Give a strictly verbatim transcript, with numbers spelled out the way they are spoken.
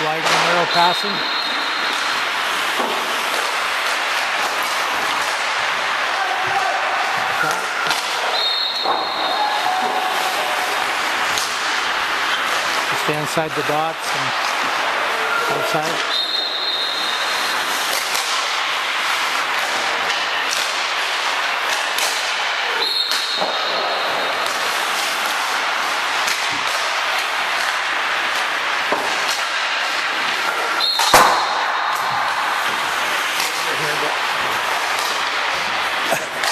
Wide and narrow passing. Stay inside the dots and outside. Here we go.